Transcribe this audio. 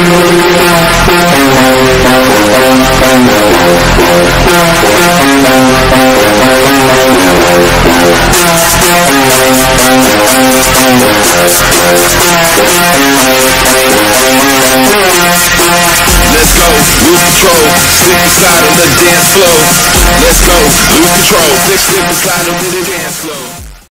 Let's go, lose control, slip and slide on the dance floor. Let's go, lose control, slip and slide on the dance floor.